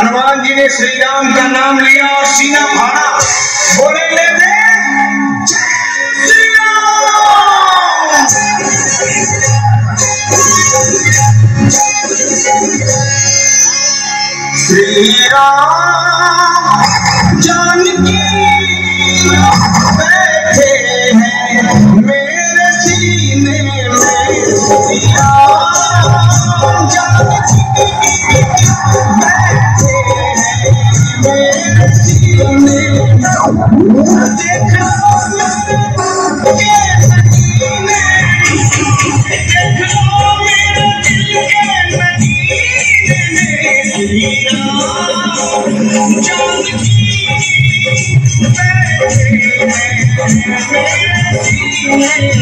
हनुमान जी ने श्री राम का नाम लिया और सीना फाड़ा, बोले ले दे श्री राम। श्री राम जानकी बैठे हैं मेरे सीने में, श्री राम जानकी बैठे हैं मेरे सीने में। देखो के मदीने, देखो मेरे दिल के मदीने में, श्री राम जानकी बैठे हैं मेरे सीने